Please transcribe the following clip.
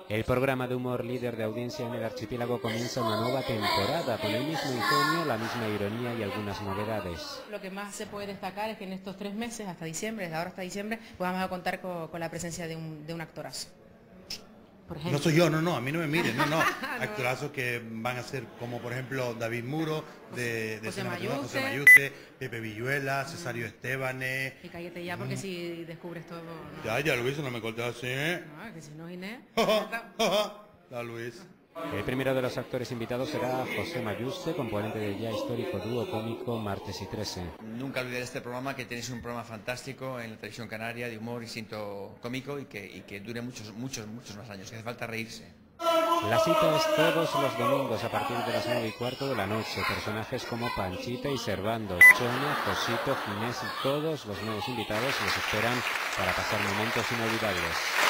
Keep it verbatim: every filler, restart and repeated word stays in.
El programa de humor líder de audiencia en el archipiélago comienza una nueva temporada con el mismo ingenio, la misma ironía y algunas novedades. Lo que más se puede destacar es que en estos tres meses, hasta diciembre, desde ahora hasta diciembre, pues vamos a contar con, con la presencia de un, de un actorazo. Por ejemplo. No soy yo, no, no, a mí no me miren, no, no. Actorazos que van a ser como, por ejemplo, David Muro, de, de José Escena Mayor, José Mayuce. Mayuce, Pepe Villuela, Cesario Estebanes. Y cállate ya, porque si descubres todo... ¿no? Ya, ya, Luis, no me cortes así, ¿eh? No, que si no, Inés... La Luis. El primero de los actores invitados será José Mayuste, componente del ya histórico dúo cómico Martes y Trece. Nunca olvidaré este programa, que tenéis un programa fantástico en la televisión canaria de humor y instinto cómico y que, y que dure muchos, muchos, muchos más años, que hace falta reírse. La cita es todos los domingos a partir de las nueve y cuarto de la noche. Personajes como Panchita y Servando, Choña, Josito, Ginés y todos los nuevos invitados los esperan para pasar momentos inolvidables.